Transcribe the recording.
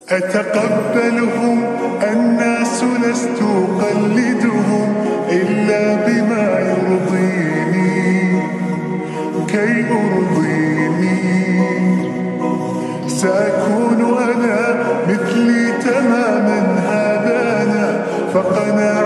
أتقبلهم الناس لست أقلدهم إلا بما يرضيني كي أرضيني. سأكون أنا مثلي تماما هذا أنا فقنا